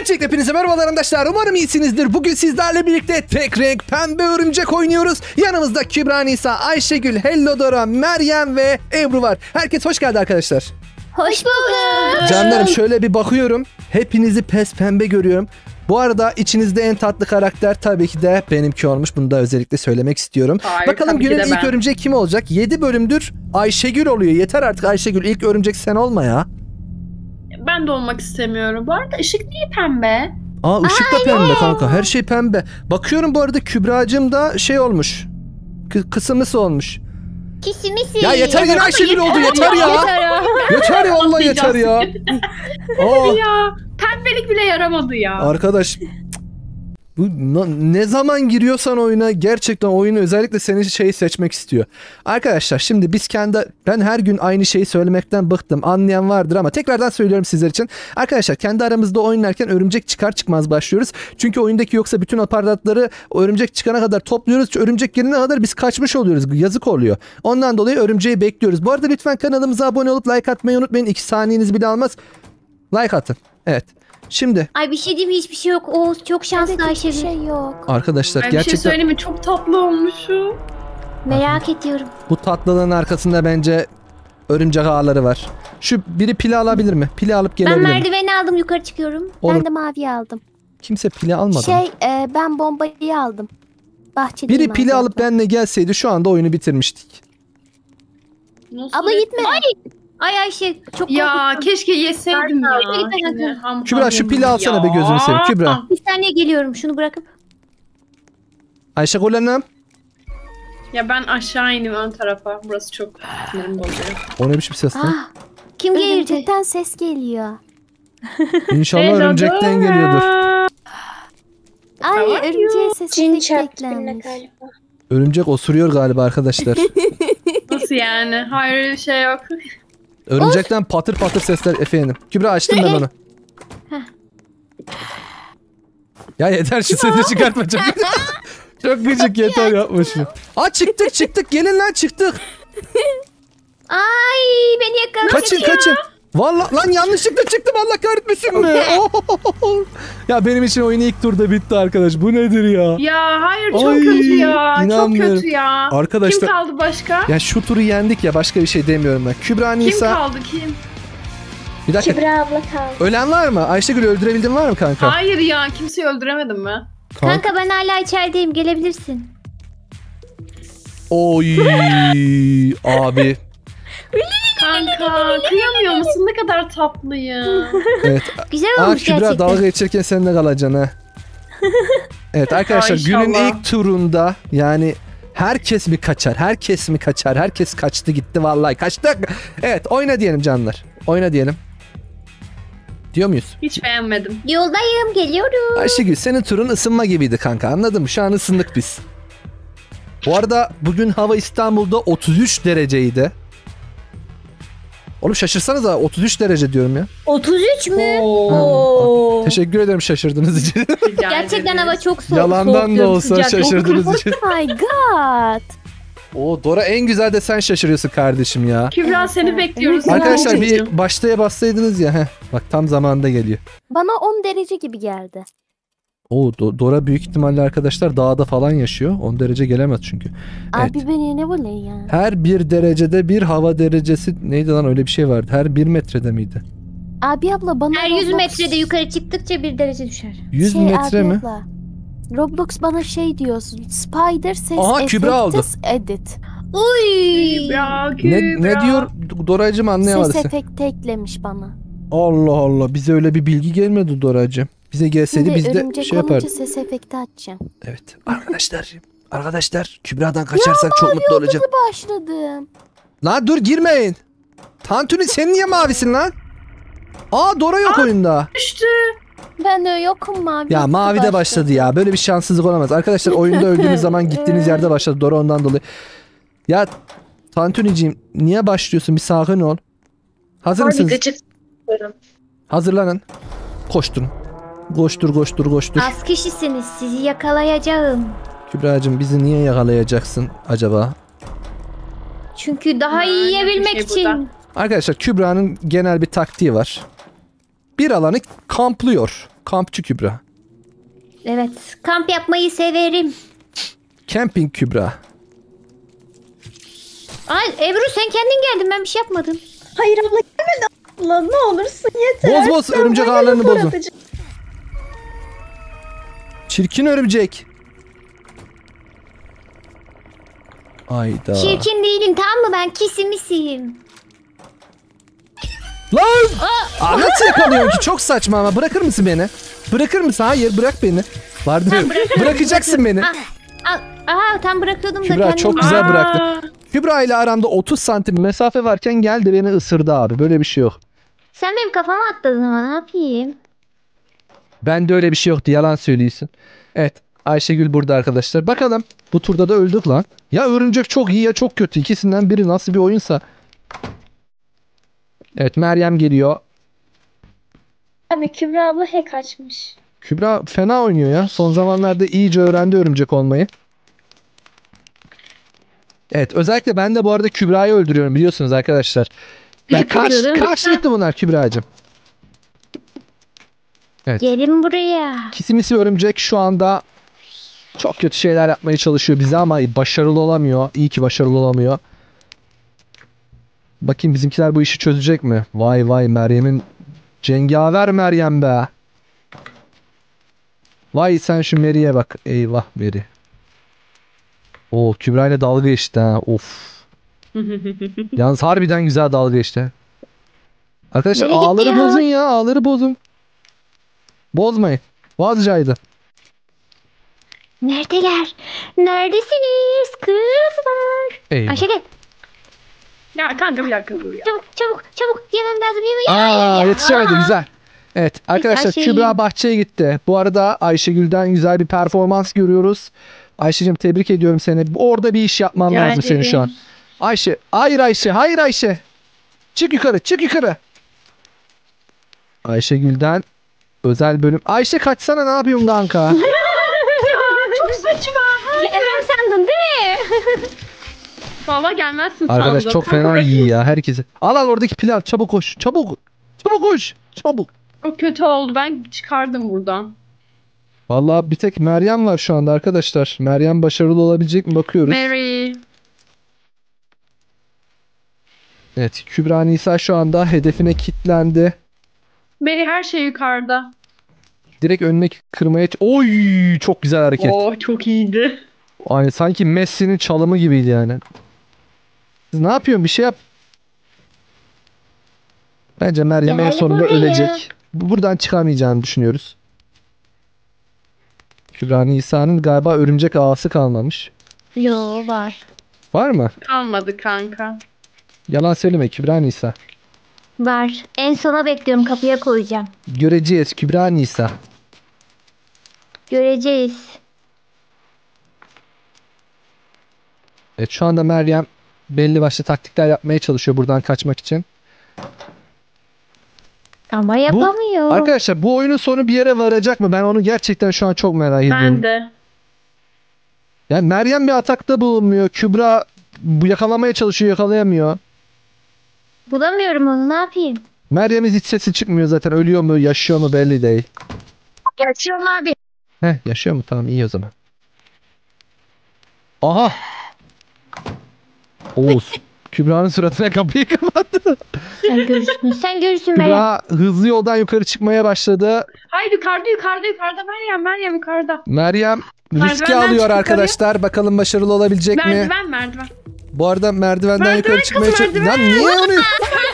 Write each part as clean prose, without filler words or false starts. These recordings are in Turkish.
Öncelikle hepinize merhabalar arkadaşlar. Umarım iyisinizdir. Bugün sizlerle birlikte tek renk pembe örümcek oynuyoruz. Yanımızda Kübra, Nisa, Ayşegül, Hellodora, Meryem ve Ebru var. Herkes hoş geldi arkadaşlar. Hoş bulduk. Canlarım şöyle bir bakıyorum. Hepinizi pes pembe görüyorum. Bu arada içinizde en tatlı karakter tabii ki de benimki olmuş. Bunu da özellikle söylemek istiyorum. Hayır, bakalım günün ilk örümcek kim olacak? 7 bölümdür Ayşegül oluyor. Yeter artık Ayşegül. İlk örümcek sen olma ya. Ben de olmak istemiyorum. Bu arada ışık niye pembe? Aa ışık da pembe kanka. Her şey pembe. Bakıyorum bu arada Kübra'cığım da şey olmuş. Kısımlısı olmuş. Kisimisi. Ya yeter yine Ayşegül oldu. Yeter ya. Yeter ya vallahi yeter ya. Aa. Ya pembelik bile yaramadı ya. Arkadaş bu ne zaman giriyorsan oyuna gerçekten oyunu özellikle senin şeyi seçmek istiyor. Arkadaşlar şimdi ben her gün aynı şeyi söylemekten bıktım. Anlayan vardır ama tekrardan söylüyorum sizler için. Arkadaşlar kendi aramızda oynarken örümcek çıkar çıkmaz başlıyoruz. Çünkü oyundaki yoksa bütün aparatları örümcek çıkana kadar topluyoruz. Örümcek gelene kadar biz kaçmış oluyoruz. Yazık oluyor. Ondan dolayı örümceği bekliyoruz. Bu arada lütfen kanalımıza abone olup like atmayı unutmayın. 2 saniyeniz bile almaz. Like atın. Evet. Şimdi. Ay bir şey diyeyim mi? Hiçbir şey yok. Oo çok şanslı Ayşegül. Hiçbir şey yok. Arkadaşlar Ay, gerçekten. Bir şey söyleyeyim mi? Çok tatlı olmuşum. Merak ediyorum. Bu tatlılığın arkasında bence örümcek ağları var. Şu biri pili alabilir mi? Pili alıp Ben gelebilir mi? merdiveni aldım, yukarı çıkıyorum. Olur. Ben de maviyi aldım. Kimse pili almadı mı? Ben bombayı aldım. Bahçedeyim. Biri pili alıp benimle gelseydi şu anda oyunu bitirmiştik. Nasıl Abla gitme. Ay Ayşe çok Ya korkuttum. keşke yeseydim ya. Kübra şu pili alsana be gözünü seveyim. Kübra. Bir saniye geliyorum, şunu bırakıp. Ayşegül Hanım. Ya ben aşağı ineyim ön tarafa. Burası çok sinirim bozuyor. O ne biçim ses lan? Ah, kim geldi? Örümcekten ses geliyor. İnşallah örümcekten geliyordur. Ay örümceğe ses Cin efekti çarptı birine eklenmiş. galiba. Örümcek osuruyor galiba arkadaşlar. Nasıl yani? Hayır öyle bir şey yok. Örümcekten patır patır sesler efendim. Kübra açtım ben onu. Ya yeter şu sesi çıkartma çok. Çok gıcık yeter yapma şunu. Aa çıktık gelin lan çıktık. Ay beni yakaladı. Kaçın. Vallahi lan yanlışlıkla çıktım Allah kahretmesin mi? Ya benim için oyun ilk turda bitti arkadaş. Bu nedir ya? Ya hayır çok Ay, kötü ya. Çok inanmıyorum. kötü ya. Arkadaşlar. Kim kaldı başka? Ya şu turu yendik ya başka bir şey demiyorum ben. Kübra Kim Nisa. kaldı kim? Bir dakika. Kübra abla kaldı. Ölen var mı? Ayşegül öldürebildin var mı kanka? Hayır ya kimseyi öldüremedim mi? Kanka ben hala içerideyim, gelebilirsin. Oy abi. Kanka kıyamıyor musun? Ne kadar tatlıyım. Evet. Güzel Aa olmuş Kübra gerçekten. dalga geçerken sen de kalacaksın ha. Evet arkadaşlar Ay, günün inşallah. ilk turunda yani herkes mi kaçar? Herkes kaçtı gitti vallahi kaçtık. Evet oyna diyelim canlar. Oyna diyelim. Diyor muyuz? Hiç beğenmedim. Yoldayım, geliyorum. Ayşegül senin turun ısınma gibiydi kanka anladın mı? Şu an ısındık biz. Bu arada bugün hava İstanbul'da 33 dereceydi. Oğlum şaşırsanıza 33 derece diyorum ya. 33 mü? Oo. Teşekkür ederim şaşırdığınız için. Rica Gerçekten ederiz. hava çok soğuk. Yalandan soğuk da diyorum, olsa sıcak. şaşırdığınız için. Oh my god. Oo Dora en güzel de sen şaşırıyorsun kardeşim ya. Kübra seni bekliyoruz. Arkadaşlar Anneciğim. bir baştaya bassaydınız ya. Heh, bak tam zamanında geliyor. Bana 10 derece gibi geldi. Oo Dora büyük ihtimalle arkadaşlar dağda falan yaşıyor. 10 derece gelemez çünkü. Evet. Abi beni ne böyle ya? Her bir derecede bir hava derecesi neydi lan öyle bir şey vardı. Her 1 metrede miydi? Abi abla bana Her 100 Roblox- metrede yukarı çıktıkça 1 derece düşer. 100 metre abi mi? abla, Roblox bana şey diyorsun. Spider ses Aha, Kübra aldı. edit. Uy. Kübra, Ne Kübra. diyor Doracığım anlayamadım. Ses efekti eklemiş bana. Allah Allah bize öyle bir bilgi gelmedi Doracığım. Bize gelseydi Şimdi biz de örümcek şey olunca yapardık. ses efekti açacağım. Evet arkadaşlar Kübra'dan kaçarsak çok mutlu olacağım. Başladım. Lan dur girmeyin. Tantuni sen niye mavisin lan? Aa Dora yok oyunda. Düştü. Ben de yokum mavi. Ya yoktu mavi de başladı ya. Böyle bir şanssızlık olamaz. Arkadaşlar oyunda öldüğünüz zaman gittiğiniz yerde başladı. Dora ondan dolayı. Ya Tantuniciğim niye başlıyorsun? Bir sakin ol. Hazır Hadi mısınız? gıcık. Hazırlanın. Koşturun. Koştur. Az kişisiniz, sizi yakalayacağım. Kübra'cığım bizi niye yakalayacaksın acaba? Çünkü daha iyi Yani yiyebilmek bir şey için. burada. Arkadaşlar Kübra'nın genel bir taktiği var. Bir alanı kamplıyor. Kampçı Kübra. Evet. Kamp yapmayı severim. Camping Kübra. Ay Ebru sen kendin geldin. Ben bir şey yapmadım. Hayır abla gelmedi. Abla ne olursun yeter. Boz Ben örümcek böyle ağlarını rapor bozun. atacağım. Çirkin örümcek. Ayda. Çirkin değilim tamam mı? Ben kisimisiyim. Lan! Aa, nasıl yakalıyorsun ki? Çok saçma ama. Bırakır mısın beni? Bırakır mısın? Hayır bırak beni. Vardır. Bırakacaksın beni. Aha tam bırakıyordum da Kübra kendim. çok güzel bıraktı. Kübra ile aramda 30 santim mesafe varken geldi beni ısırdı abi. Böyle bir şey yok. Sen benim kafama atladın ama ne yapayım? Bende öyle bir şey yoktu. Yalan söylüyorsun. Evet. Ayşegül burada arkadaşlar. Bakalım. Bu turda da öldük lan. Ya örümcek çok iyi ya çok kötü. İkisinden biri nasıl bir oyunsa. Evet Meryem geliyor. Abi Kübra abla hack açmış. Kübra fena oynuyor ya. Son zamanlarda iyice öğrendi örümcek olmayı. Evet özellikle ben de bu arada Kübra'yı öldürüyorum biliyorsunuz arkadaşlar. Ben karşılıklı bunlar Kübra'cığım. Evet. Gelin buraya. Kisimisi örümcek şu anda çok kötü şeyler yapmaya çalışıyor bize ama başarılı olamıyor. İyi ki başarılı olamıyor. Bakayım bizimkiler bu işi çözecek mi? Vay vay Meryem'in cengaver Meryem be. Vay sen şu Mary'e bak. Eyvah Mary. Oo Kübra ile dalga geçti ha. Of. Yalnız harbiden güzel dalga geçti. Arkadaşlar Nereye gitti ağları ya? bozun ya. Ağları bozun. Bozmayın. Vazcaydı. Neredeler? Neredesiniz kızlar? Eyvah. Ayşe gel. Ya kanka bir dakika dur ya. Çabuk çabuk çabuk. Yemem lazım yemem. Aa yetişemedi güzel. Evet arkadaşlar Ayşe- Kübra bahçeye gitti. Bu arada Ayşegül'den güzel bir performans görüyoruz. Ayşe'cim tebrik ediyorum seni. Orada bir iş yapman Rica lazım senin şu an. ederim. Ayşe. Hayır Ayşe. Hayır Ayşe. Çık yukarı. Çık yukarı. Ayşegül'den özel bölüm. Ayşe kaçsana ne yapıyorsun kanka? Çok saçma. Emem sandın değil mi? Valla gelmezsin Arkadaş sandım. çok fena iyi ya herkesi. Al oradaki pilav çabuk koş. Çabuk. Çabuk koş. Çabuk. Çok kötü oldu. Ben çıkardım buradan. Vallahi bir tek Meryem var şu anda arkadaşlar. Meryem başarılı olabilecek mi bakıyoruz. Mary. Evet Kübra Nisa şu anda hedefine kilitlendi. Mary her şey yukarıda. Direkt önüne kırmaya... Oy çok güzel hareket. Oo çok iyiydi. Aynı sanki Messi'nin çalımı gibiydi yani. Siz ne yapıyorsun? Bir şey yap. Bence Meryem en Gel sonunda buraya. ölecek. Buradan çıkamayacağını düşünüyoruz. Kübra Nisa'nın galiba örümcek ağası kalmamış. Yo var. Var mı? Kalmadı kanka. Yalan söyleme Kübra Nisa. Var. En sona bekliyorum kapıya koyacağım. Göreceğiz Kübra Nisa. Göreceğiz. Evet şu anda Meryem belli başlı taktikler yapmaya çalışıyor buradan kaçmak için. Ama yapamıyor. Arkadaşlar bu oyunun sonu bir yere varacak mı? Ben onu gerçekten şu an çok merak ediyorum. Ben de. Yani Meryem bir atakta bulunmuyor. Kübra bu yakalamaya çalışıyor yakalayamıyor. Bulamıyorum onu ne yapayım? Meryem'in hiç sesi çıkmıyor zaten. Ölüyor mu yaşıyor mu belli değil. Yaşıyorum abi. Heh yaşıyor mu? Tamam iyi o zaman. Aha. Oğuz. Kübra'nın suratına kapıyı kapattı. Sen görürsün. Sen görürsün Meryem. Kübra hızlı yoldan yukarı çıkmaya başladı. Hayır yukarıda Meryem yukarıda. Meryem riski Merdivenden alıyor çık arkadaşlar. Bakalım başarılı olabilecek mi? Merdiven. Bu arada merdivenden Merdiven yukarı kız, çıkmaya çalışıyor. merdiven. Lan niye onu?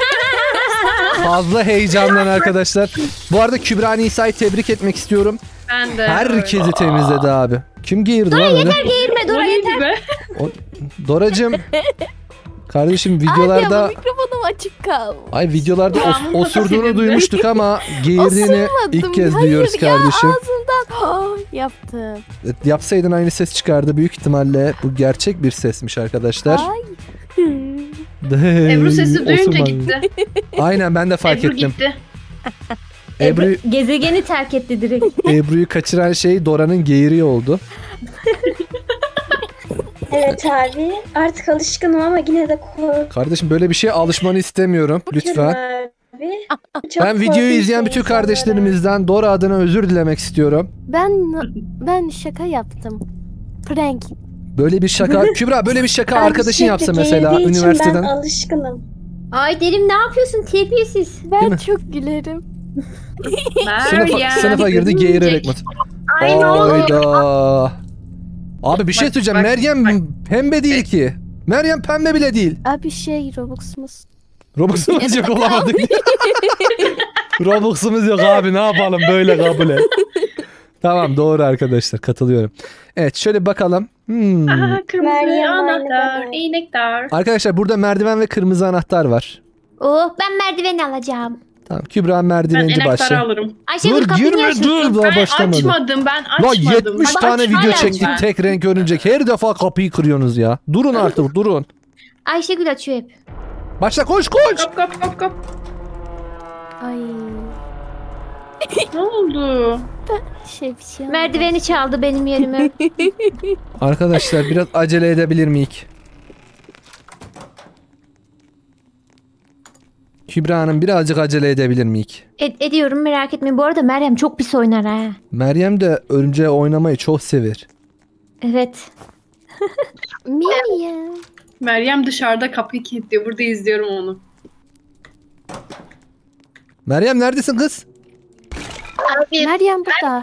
Fazla heyecanlan arkadaşlar. Bu arada Kübra Nisa'yı tebrik etmek istiyorum. Ben de. Herkesi temizledi abi. Kim giyirdi lan öyle? Geğirme Dora yeter. Be. Doracığım. Kardeşim Ay videolarda ya mikrofonum açık kaldı. ay videolarda osurduğunu Senin duymuştuk ama geğirdiğini ilk kez duyuyoruz kardeşim. Ya ağzımdan yaptım. Yapsaydın aynı ses çıkardı büyük ihtimalle. Bu gerçek bir sesmiş arkadaşlar. Ay. Ebru sesi duyunca Osurma. gitti. Aynen ben de fark Ebru ettim. gitti. Gezegeni terk etti direkt. Ebru'yu kaçıran şey Dora'nın geğiri oldu. Evet abi. Artık alışkınım ama yine de korkuyorum Kardeşim böyle bir şeye alışmanı istemiyorum. Lütfen. abi. Çok Ben videoyu korkunç izleyen bütün insanlara. kardeşlerimizden Dora adına özür dilemek istiyorum. Ben şaka yaptım. Prank. Böyle bir şaka Kübra böyle bir şaka Ben arkadaşın sürekli yapsa mesela gerildiği için üniversiteden. Ben alışkınım. Ay derim ne yapıyorsun terbiyesiz. Değil Ben mi? çok gülerim. Sınıfa girdi geğirerek mi? Ay ne oldu? Hayda. Abi bir şey Bak, söyleyeceğim. bak, Meryem bak. pembe değil ki. Meryem pembe bile değil. Abi Robux'umuz. Robux'umuz yok olamadık. Robux'umuz yok abi ne yapalım böyle kabul et. Tamam doğru arkadaşlar katılıyorum. Evet şöyle bakalım. Aha, kırmızı Meryem anahtar, aynı iğnektar. Arkadaşlar burada merdiven ve kırmızı anahtar var. Oh ben merdiveni alacağım. Tamam Kübra Ben merdivenci enektarı başla. alırım. Ayşegül Dur kapıyı girme açıyorsun. dur daha Ben başlamadı. açmadım, ben La açmadım. 70 Bak, tane video açmadım çektik ben. tek renk örümcek. Her defa kapıyı kırıyorsunuz ya. Durun artık durun. Ayşegül açıyor hep. Başla koş koş. Kop kop kop kop. Ay. Ne oldu? Bir şey olmaz. Merdiveni çaldı benim yerime. Arkadaşlar biraz acele edebilir miyik? Kübra Hanım birazcık acele edebilir miyik? Ediyorum merak etmeyin. Bu arada Meryem çok pis oynar ha. Meryem de örümceğe oynamayı çok sever. Evet. Meryem. Meryem dışarıda kapıyı kilitliyor. Burada izliyorum onu. Meryem neredesin kız? Meryem burada.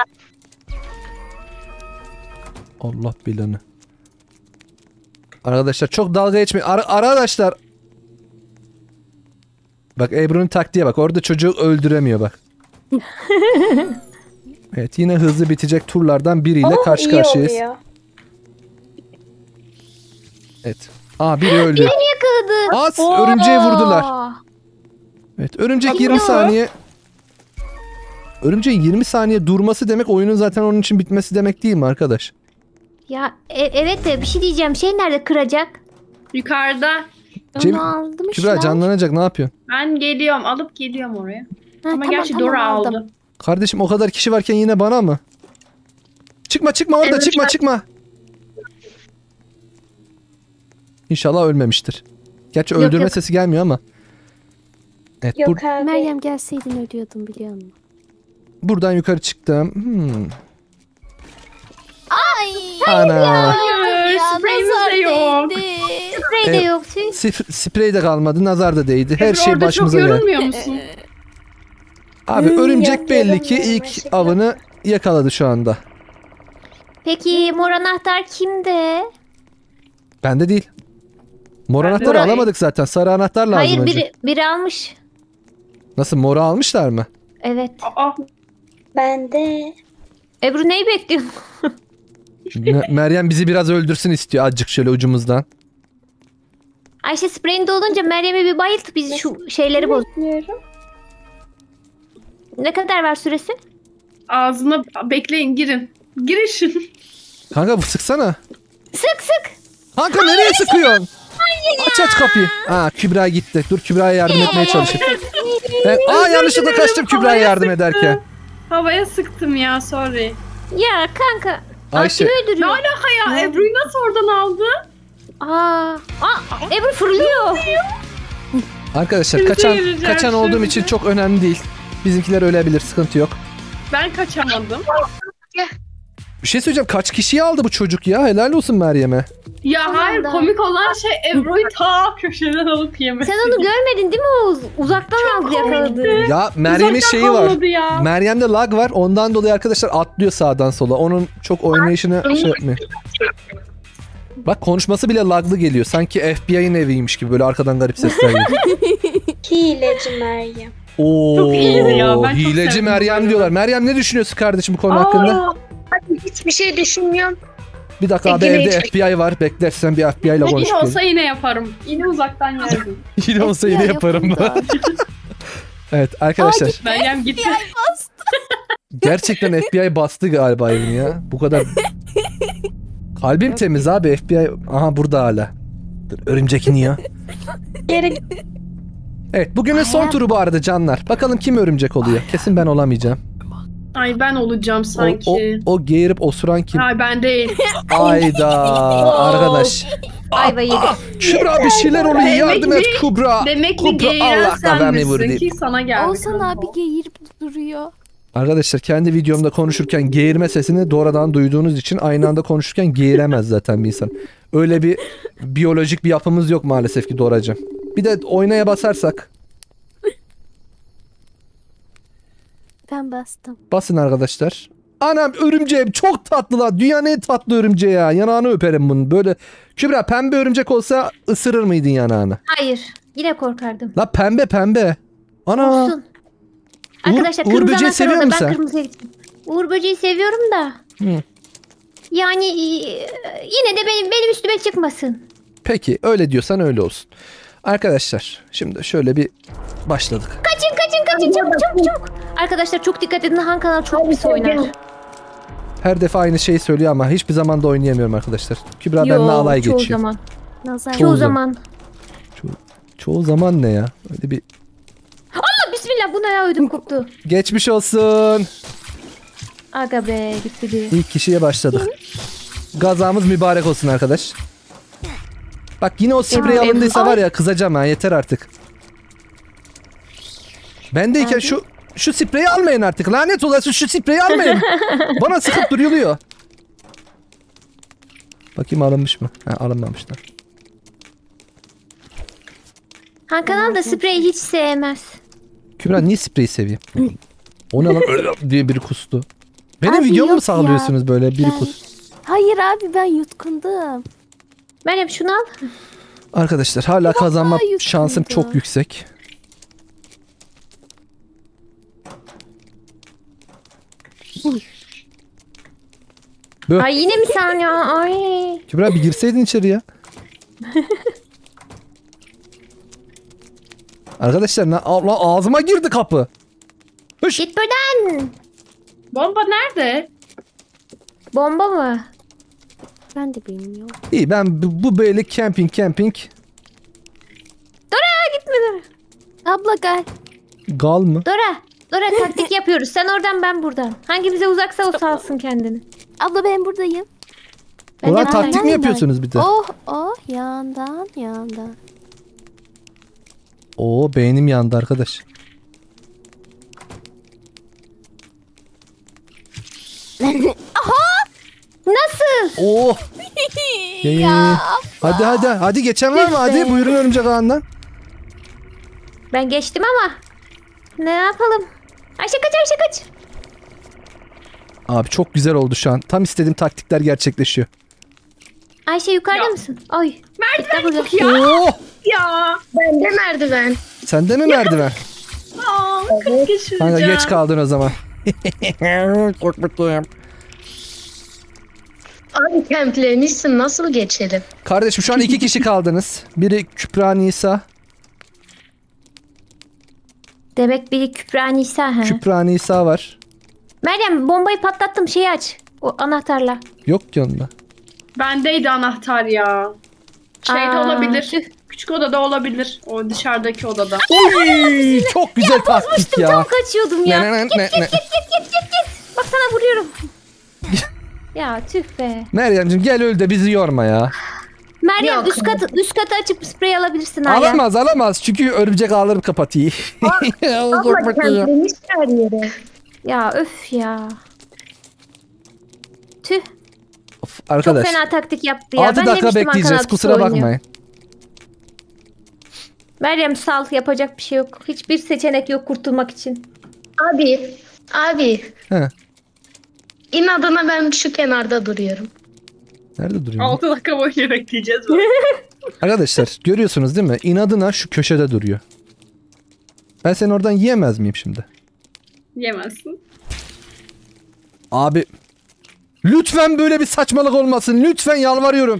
Allah bilanı. Arkadaşlar çok dalga geçmeyin. Arkadaşlar. Bak Ebru'nun taktiğe bak. Orada çocuğu öldüremiyor bak. Evet yine hızlı bitecek turlardan biriyle karşı iyi karşıyayız. oluyor. Evet. Aa biri öldü. Yakaladı. Az örümceği vurdular. Aa. Evet örümcek 20 saniye. Örümceğin 20 saniye durması demek oyunun zaten onun için bitmesi demek değil mi arkadaş? Ya evet de bir şey diyeceğim. Şey nerede kıracak? Yukarıda. Cem- Onu aldım Kübra canlanacak ne yapıyorsun? Ben geliyorum. Alıp geliyorum oraya. Ha, Ama gerçi Dora aldı. Kardeşim o kadar kişi varken yine bana mı? Çıkma orada çıkma. İnşallah ölmemiştir. Gerçi Yok, öldürme yok. sesi gelmiyor ama. Evet Yok abi. Meryem gelseydin ölüyordum biliyor musun? buradan yukarı çıktım. Ay. Ana. Hayır, spreyimiz de yok. Sprey de Evet. yok. Sprey de kalmadı. Nazar da değdi. Her Ebru, şey orada başımıza çok geldi. yorulmuyor musun? Abi örümcek Yok, belli ki yorulmuyorum ilk gerçekten. avını yakaladı şu anda. Peki mor anahtar kimde? Bende değil. Mor Bende anahtarı değil. alamadık zaten. Sarı anahtar lazım Hayır önce. biri almış. Nasıl moru almışlar mı? Evet. Aa, Ben de. Ebru neyi bekliyorsun? Meryem bizi biraz öldürsün istiyor azıcık şöyle ucumuzdan. Ayşe spreyinde olunca Meryem'i bir bayılt biz şu şeyleri boz. Bekliyorum. Ne kadar var süresi? ağzına bekleyin, girin. Girişin. Kanka sıksana. Sık. Kanka nereye sıkıyorsun? Aç kapıyı. Aa Kübra gitti. Dur Kübra'ya yardım etmeye çalışayım. Yanlışlıkla kaçtım Kübra'ya yardım ederken. Havaya sıktım ya, sorry. Ya kanka. Ayşe. Kim Ne öldürüyor? alaka ya? Ebru'yu nasıl oradan aldı? Ebru fırlıyor. Arkadaşlar Kimse kaçan yürüyeceğim olduğum şimdi. için çok önemli değil. Bizimkiler ölebilir sıkıntı yok. Ben kaçamadım. Bir şey söyleyeceğim kaç kişiyi aldı bu çocuk ya helal olsun Meryem'e. Ya Tamam hayır, da. komik olan şey Ebru'yu ta köşeden alıp yemesi. Sen onu görmedin değil mi Oğuz? Uzaktan aldı yakaladı. Ya Meryem'in Uzaktan şeyi var. kolladı ya. Meryem'de lag var ondan dolayı arkadaşlar atlıyor sağdan sola. Onun çok oynayışını şey yapmıyor. Bak konuşması bile laglı geliyor. Sanki FBI'nin eviymiş gibi böyle arkadan garip sesler geliyor. Hileci Meryem. Oo, Çok iyiydi ya, ben çok hileci sevdim Meryem bunu. diyorlar. Meryem ne düşünüyorsun kardeşim bu konu hakkında? Hiçbir şey düşünmüyorum. Bir dakika abi Yine evde hiç- FBI var. Beklersen bir FBI ile konuş. Yine olsa yine yaparım. Yine uzaktan yerdim. Yine olsa yine FBI yaparım. yapıldı. Evet arkadaşlar. Meryem gitti. Gerçekten FBI bastı galiba evini ya. Bu kadar. Kalbim temiz abi FBI. Aha burada hala. Dur, örümcek iniyor. Geri Evet bugünün son turu bu arada canlar. Bakalım kim örümcek oluyor. Kesin ben olamayacağım. Ay ben olacağım sanki. O geğirip osuran kim? Ay ben değil. Ayda arkadaş. ayva yedik. Kübra bir şeyler oluyor. Demek Yardım et ki- Kübra. Demek ki Kubra, geğiren Allah sen belanı vurdu. misin ki sana geldi. Oğuzhan abi geğirip duruyor. Arkadaşlar kendi videomda konuşurken geğirme sesini doğrudan duyduğunuz için aynı anda konuşurken geğiremez zaten bir insan. Öyle bir biyolojik bir yapımız yok maalesef ki Doracığım. Bir de oynaya basarsak. Ben bastım. Basın arkadaşlar. Anam örümceğim çok tatlı lan. Dünyanın en tatlı örümceği ya. Yanağını öperim bunun. Böyle Kübra pembe örümcek olsa ısırır mıydın yanağını? Hayır. Yine korkardım. La pembe pembe. Ana. Olsun. Arkadaşlar Uğur kırmızı böceği anahtar seviyor orada. musun Ben sen? kırmızıya gittim. Uğur böceği seviyorum da. Hı. Yani yine de benim üstüme çıkmasın. Peki öyle diyorsan öyle olsun. Arkadaşlar şimdi şöyle bir başladık. Kaçın çabuk. Arkadaşlar çok dikkat edin. Han Kanal çok pis oynar. Her defa aynı şeyi söylüyor ama hiçbir zaman da oynayamıyorum arkadaşlar. Kübra benimle Yo, alay çoğu geçiyor. zaman. Nazar. Çoğu Çoğu zaman. Çoğu zaman ne ya? Öyle bir Allah bismillah bu ne ya ödüm koptu. geçmiş olsun. Aga be gitti biri. İlk kişiye başladık. Gazamız mübarek olsun arkadaş. Bak yine o sprey Ebru, alındıysa Ebru. var ya kızacağım ha yeter artık. Bendeyken şu spreyi almayın artık. Lanet olası şu spreyi almayın. Bana sıkıp duruyor. Bakayım alınmış mı? Ha, alınmamışlar. Han Kanal da spreyi hiç sevmez. Kübra niye spreyi seveyim? O ne lan diye biri kustu. Benim Abi videomu mu yok sağlıyorsunuz böyle biri Ben- kus? Hayır abi ben yutkundum. Meryem şunu al. Arkadaşlar hala kazanma yutkundu. şansım çok yüksek. Bö. Ay yine mi sen ya? Ay. Kübra bir girseydin içeri ya. Arkadaşlar Allah ağzıma girdi kapı. Hış. Git buradan. Bomba nerede? Bomba mı? Ben de bilmiyorum. İyi ben bu böyle camping. Gitme Dora. Abla gel. Gal mı? Dora taktik yapıyoruz. Sen oradan ben buradan. Hangimize uzaksa o salsın kendini. Abla ben buradayım. Ben Ulan de taktik mi buradayım. yapıyorsunuz bir de? Oh yandan. Oo beynim yandı arkadaş. Nasıl? Oh. Ya. Hadi geçen var mı? Tüh be. Hadi buyurun örümcek ağından. Ben geçtim ama. Ne yapalım? Ayşe kaç. Abi çok güzel oldu şu an. Tam istediğim taktikler gerçekleşiyor. Ayşe yukarıda Ya. mısın? Ay. Merdiven burada. yok ya. Oh! Ya. Bende merdiven. Sende mi merdiven? Aa, 40 geçireceğim. Kanka geç kaldın o zaman. Çok mutluyum. Abi kemplemişsin nasıl geçerim? Kardeşim şu an 2 kişi kaldınız. Biri Kübra Nisa. Demek biri Kübra Nisa ha. Kübra Nisa var. Meryem bombayı patlattım şeyi aç. O anahtarla. Yok ki onda. Bendeydi anahtar ya. Şeyde Aa, olabilir. tüh. Küçük odada olabilir. O dışarıdaki odada. Oy, çok güzel taktik ya. Tam kaçıyordum ya. Ne. Git. Bak sana vuruyorum. Ya tüh be. Meryemciğim gel öl de bizi yorma ya. Meryem Yok. üst katı açıp sprey alabilirsin hala. Alamaz çünkü örümcek ağları kapatıyor. Abla kemplemiş her yere. Ya öf ya. Tüh. Of, Çok arkadaş fena taktik yaptı ya. 6 Ben dakika demiştim bekleyeceğiz Hakan abi kusura oynuyor. bakmayın. Meryem sal yapacak bir şey yok. Hiçbir seçenek yok kurtulmak için. Abi. He. İnadına ben şu kenarda duruyorum. Nerede duruyor? 6 dakika boyunca bekleyeceğiz böyle. Arkadaşlar görüyorsunuz değil mi? İnadına şu köşede duruyor. Ben seni oradan yiyemez miyim şimdi? Yemezsin. Abi lütfen böyle bir saçmalık olmasın. Lütfen yalvarıyorum.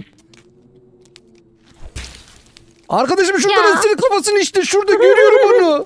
Arkadaşım şurada Ya. senin kafasını işte şurada görüyorum onu.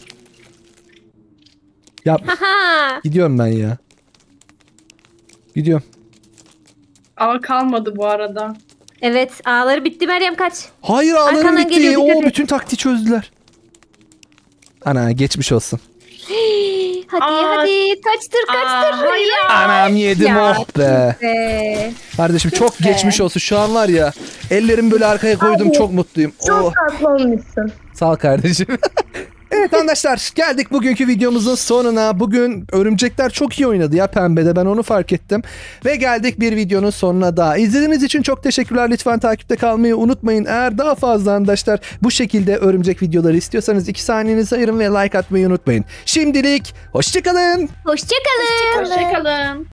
Ya Haha. gidiyorum ben ya. Gidiyorum. Aa kalmadı bu arada. Evet ağları bitti Meryem kaç. Hayır ağlarım Arkandan bitti. geliyor, dikkat Oo et. bütün taktiği çözdüler. Ana geçmiş olsun. Hadi Aa. hadi. Kaçtır kaçtır. Hayır. Anam yedim Ya. oh be. Kardeşim çok geçmiş olsun. Şu an var ya ellerimi böyle arkaya koydum Abi, çok mutluyum. Çok Oh. tatlı olmuşsun. Sağ ol kardeşim. Evet arkadaşlar geldik bugünkü videomuzun sonuna. Bugün örümcekler çok iyi oynadı ya pembede, ben onu fark ettim. Ve geldik bir videonun sonuna daha. İzlediğiniz için çok teşekkürler. Lütfen takipte kalmayı unutmayın. Eğer daha fazla arkadaşlar bu şekilde örümcek videoları istiyorsanız 2 saniyenizi ayırın ve like atmayı unutmayın. Şimdilik hoşçakalın. Hoşçakalın. Hoşçakalın.